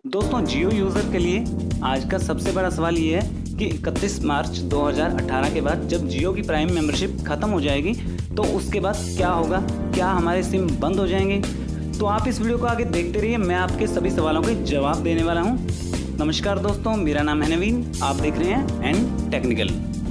दोस्तों जियो यूज़र के लिए आज का सबसे बड़ा सवाल ये है कि 31 मार्च 2018 के बाद जब जियो की प्राइम मेंबरशिप ख़त्म हो जाएगी तो उसके बाद क्या होगा, क्या हमारे सिम बंद हो जाएंगे। तो आप इस वीडियो को आगे देखते रहिए, मैं आपके सभी सवालों के जवाब देने वाला हूँ। नमस्कार दोस्तों, मेरा नाम है नवीन, आप देख रहे हैं एन टेक्निकल।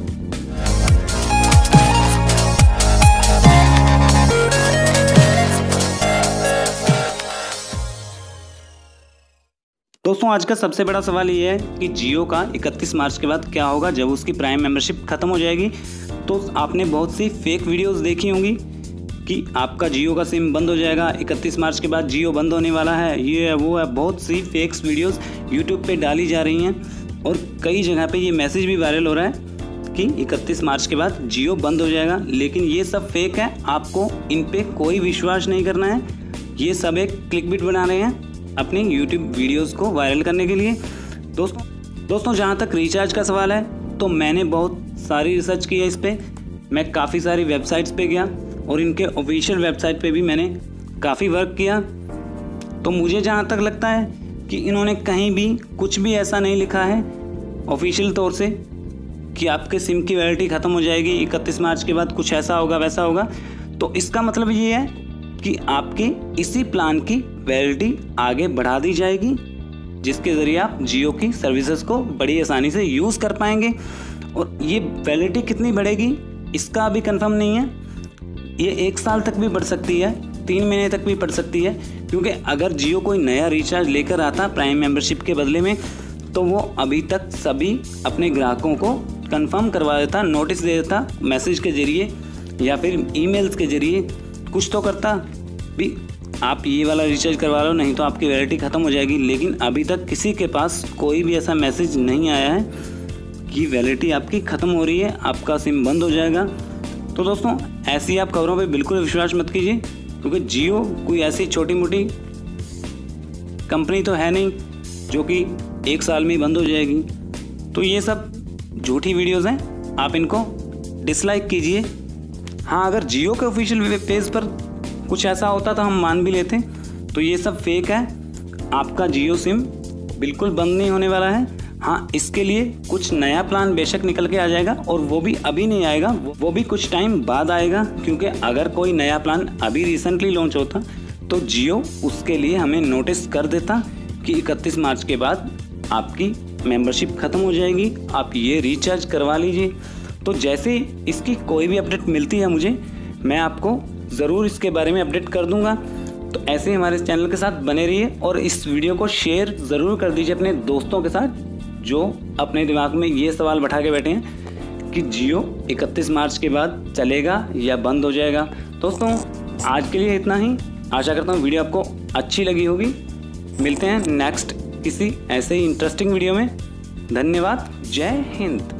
दोस्तों आज का सबसे बड़ा सवाल ये है कि जियो का 31 मार्च के बाद क्या होगा जब उसकी प्राइम मेंबरशिप ख़त्म हो जाएगी। तो आपने बहुत सी फेक वीडियोस देखी होंगी कि आपका जियो का सिम बंद हो जाएगा, 31 मार्च के बाद जियो बंद होने वाला है, ये है वो है। बहुत सी फेक्स वीडियोस यूट्यूब पे डाली जा रही हैं और कई जगह पे ये मैसेज भी वायरल हो रहा है कि 31 मार्च के बाद जियो बंद हो जाएगा। लेकिन ये सब फेक है, आपको इन पर कोई विश्वास नहीं करना है। ये सब एक क्लिकबिट बना रहे हैं अपनी YouTube वीडियोस को वायरल करने के लिए। दोस्तों जहाँ तक रिचार्ज का सवाल है तो मैंने बहुत सारी रिसर्च की है इस पर। मैं काफ़ी सारी वेबसाइट्स पे गया और इनके ऑफिशियल वेबसाइट पे भी मैंने काफ़ी वर्क किया। तो मुझे जहाँ तक लगता है कि इन्होंने कहीं भी कुछ भी ऐसा नहीं लिखा है ऑफिशियल तौर से कि आपके सिम की वैलिडिटी ख़त्म हो जाएगी 31 मार्च के बाद, कुछ ऐसा होगा वैसा होगा। तो इसका मतलब ये है कि आपके इसी प्लान की वैलिडिटी आगे बढ़ा दी जाएगी, जिसके ज़रिए आप जियो की सर्विसेज को बड़ी आसानी से यूज़ कर पाएंगे। और ये वैलिडिटी कितनी बढ़ेगी इसका अभी कंफर्म नहीं है। ये 1 साल तक भी बढ़ सकती है, 3 महीने तक भी बढ़ सकती है। क्योंकि अगर जियो कोई नया रिचार्ज लेकर आता प्राइम मेंबरशिप के बदले में तो वो अभी तक सभी अपने ग्राहकों को कंफर्म करवा देता, नोटिस दे देता मैसेज के ज़रिए या फिर ईमेल्स के ज़रिए, कुछ तो करता भी आप ये वाला रिचार्ज करवा लो नहीं तो आपकी वैलिडिटी ख़त्म हो जाएगी। लेकिन अभी तक किसी के पास कोई भी ऐसा मैसेज नहीं आया है कि वैलिडिटी आपकी ख़त्म हो रही है, आपका सिम बंद हो जाएगा। तो दोस्तों ऐसी आप खबरों पे बिल्कुल विश्वास मत कीजिए, क्योंकि जियो कोई ऐसी छोटी मोटी कंपनी तो है नहीं जो कि 1 साल में ही बंद हो जाएगी। तो ये सब झूठी वीडियोज़ हैं, आप इनको डिसलाइक कीजिए। हाँ, अगर जियो के ऑफिशियल पेज पर कुछ ऐसा होता तो हम मान भी लेते। तो ये सब फेक है, आपका जियो सिम बिल्कुल बंद नहीं होने वाला है। हाँ, इसके लिए कुछ नया प्लान बेशक निकल के आ जाएगा और वो भी अभी नहीं आएगा, वो भी कुछ टाइम बाद आएगा। क्योंकि अगर कोई नया प्लान अभी रिसेंटली लॉन्च होता तो जियो उसके लिए हमें नोटिस कर देता कि 31 मार्च के बाद आपकी मेंबरशिप ख़त्म हो जाएगी, आप ये रिचार्ज करवा लीजिए। तो जैसे इसकी कोई भी अपडेट मिलती है मुझे, मैं आपको ज़रूर इसके बारे में अपडेट कर दूंगा। तो ऐसे ही हमारे इस चैनल के साथ बने रहिए और इस वीडियो को शेयर ज़रूर कर दीजिए अपने दोस्तों के साथ जो अपने दिमाग में ये सवाल बैठा के बैठे हैं कि जियो 31 मार्च के बाद चलेगा या बंद हो जाएगा। दोस्तों आज के लिए इतना ही, आशा करता हूँ वीडियो आपको अच्छी लगी होगी। मिलते हैं नेक्स्ट किसी ऐसे ही इंटरेस्टिंग वीडियो में। धन्यवाद, जय हिंद।